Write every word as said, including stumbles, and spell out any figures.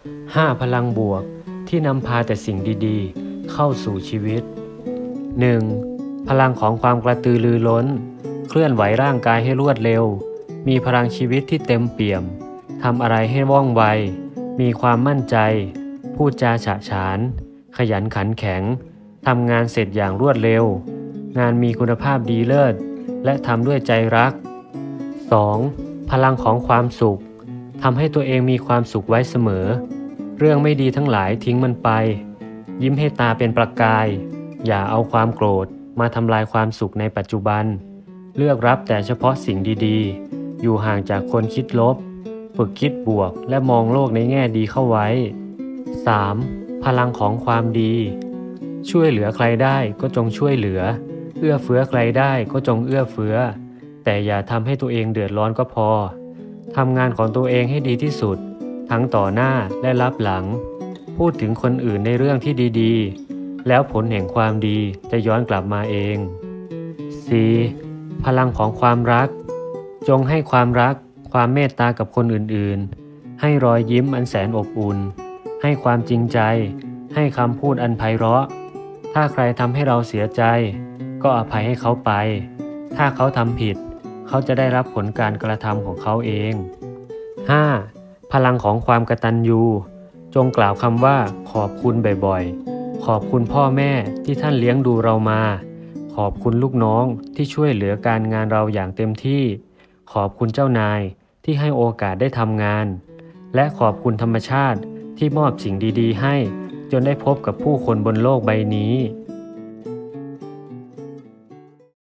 ห้าพลังบวกที่นำพาแต่สิ่งดีๆเข้าสู่ชีวิต หนึ่ง. พลังของความกระตือรือร้นเคลื่อนไหวร่างกายให้รวดเร็วมีพลังชีวิตที่เต็มเปี่ยมทำอะไรให้ว่องไวมีความมั่นใจพูดจาฉะฉานขยันขันแข็งทำงานเสร็จอย่างรวดเร็วงานมีคุณภาพดีเลิศและทำด้วยใจรัก สอง. พลังของความสุขทำให้ตัวเองมีความสุขไว้เสมอเรื่องไม่ดีทั้งหลายทิ้งมันไปยิ้มให้ตาเป็นประกายอย่าเอาความโกรธมาทำลายความสุขในปัจจุบันเลือกรับแต่เฉพาะสิ่งดีๆอยู่ห่างจากคนคิดลบฝึกคิดบวกและมองโลกในแง่ดีเข้าไว้ สาม. พลังของความดีช่วยเหลือใครได้ก็จงช่วยเหลือเอื้อเฟื้อใครได้ก็จงเอื้อเฟื้อแต่อย่าทำให้ตัวเองเดือดร้อนก็พอทำงานของตัวเองให้ดีที่สุดทั้งต่อหน้าและลับหลังพูดถึงคนอื่นในเรื่องที่ดีๆแล้วผลแห่งความดีจะย้อนกลับมาเอง สี่. พลังของความรักจงให้ความรักความเมตตากับคนอื่นๆให้รอยยิ้มอันแสนอบอุ่นให้ความจริงใจให้คำพูดอันไพเราะถ้าใครทำให้เราเสียใจก็อภัยให้เขาไปถ้าเขาทำผิดเขาจะได้รับผลการกระทำของเขาเอง ห้า. พลังของความกตัญญูจงกล่าวคำว่าขอบคุณบ่อยๆขอบคุณพ่อแม่ที่ท่านเลี้ยงดูเรามาขอบคุณลูกน้องที่ช่วยเหลือการงานเราอย่างเต็มที่ขอบคุณเจ้านายที่ให้โอกาสได้ทำงานและขอบคุณธรรมชาติที่มอบสิ่งดีๆให้จนได้พบกับผู้คนบนโลกใบนี้